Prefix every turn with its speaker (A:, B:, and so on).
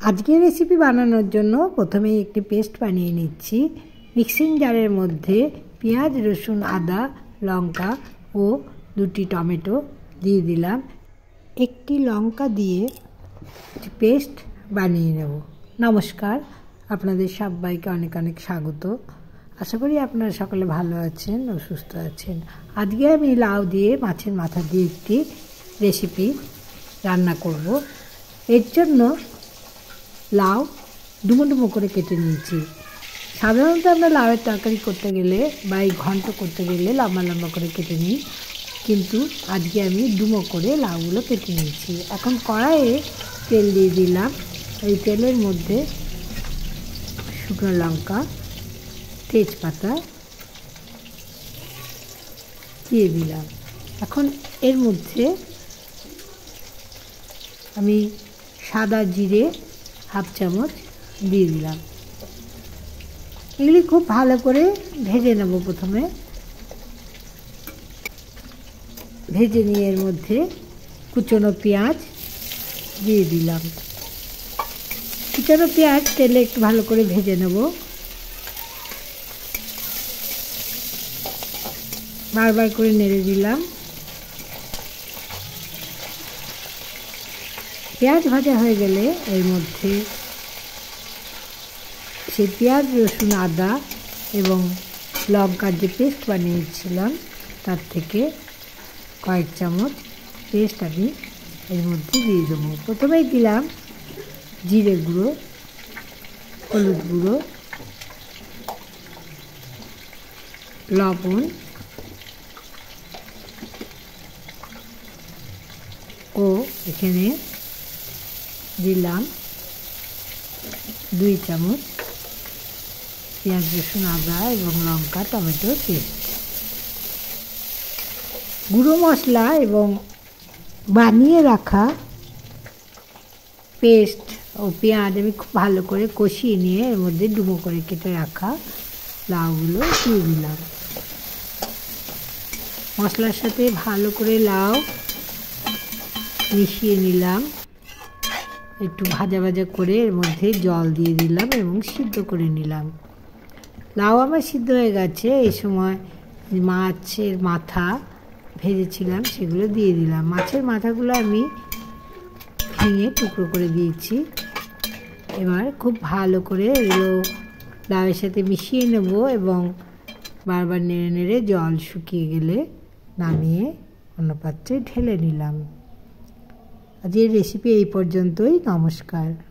A: আজকের রেসিপি বানানোর জন্য প্রথমেই একটি পেস্ট বানিয়ে নিচ্ছি। মিক্সিং জারের মধ্যে পেঁয়াজ, রসুন, আদা, লঙ্কা ও 2টি টমেটো দিয়ে দিলাম। একটি লঙ্কা দিয়ে পেস্ট বানিয়ে নেব। নমস্কার, আপনাদের সবাইকে অনেক অনেক স্বাগত। আশা করি আপনারা সকলে ভালো আছেন ও সুস্থ আছেন। আজকে আমি লাউ দিয়ে মাছের মাথা দিয়ে একটি রেসিপি রান্না করব। এর জন্য লাউ ডুমো ডুমো করে কেটে নিয়েছি। সাধারণত আমরা লাউয়ের তরকারি করতে গেলে বা এই ঘন্ট করতে গেলে লম্বা লম্বা করে কেটে নিই, কিন্তু আজকে আমি ডুমো করে লাউগুলো কেটে নিয়েছি। এখন কড়াইয়ে তেল দিয়ে দিলাম। এই তেলের মধ্যে শুকনো লঙ্কা, তেজপাতা দিয়ে দিলাম। এখন এর মধ্যে আমি সাদা জিরে হাফ চামচ দিয়ে দিলাম। এগুলি খুব ভালো করে ভেজে নেব। প্রথমে ভেজে নিয়ে এর মধ্যে কুচনো পেঁয়াজ দিয়ে দিলাম। কুচনো পেঁয়াজ তেলে একটু ভালো করে ভেজে নেব। বারবার করে নেড়ে দিলাম। পেঁয়াজ ভাজা হয়ে গেলে এর মধ্যে সেই পেঁয়াজ, রসুন, আদা এবং লঙ্কার যে পেস্ট বানিয়েছিলাম তার থেকে কয়েক চামচ পেস্ট আমি এর মধ্যে দিয়ে দেবো। প্রথমেই দিলাম জিরে গুঁড়ো, হলুদ গুঁড়ো, লবণ ও এখানে দিলাম 2 চামচ পেঁয়াজ, রসুন, আদা এবং লঙ্কা টমেটোর পেস্ট। গুঁড়ো মশলা এবং বানিয়ে রাখা পেস্ট ও পেঁয়াজ আমি খুব ভালো করে কষিয়ে নিয়ে এর মধ্যে ডুমো করে কেটে রাখা লাউগুলো দিয়ে দিলাম। মশলার সাথে ভালো করে লাউ মিশিয়ে নিলাম। একটু ভাজা ভাজা করে এর মধ্যে জল দিয়ে দিলাম এবং সিদ্ধ করে নিলাম। লাউ আমার সিদ্ধ হয়ে গেছে। এই সময় মাছের মাথা ভেজেছিলাম সেগুলো দিয়ে দিলাম। মাছের মাথাগুলো আমি ভেঙে টুকরো করে দিয়েছি। এবার খুব ভালো করে এগুলো লাউয়ের সাথে মিশিয়ে নেব এবং বারবার নেড়ে নেড়ে জল শুকিয়ে গেলে নামিয়ে অন্য পাত্রে ঢেলে নিলাম। আজকের রেসিপি এই পর্যন্তই। নমস্কার।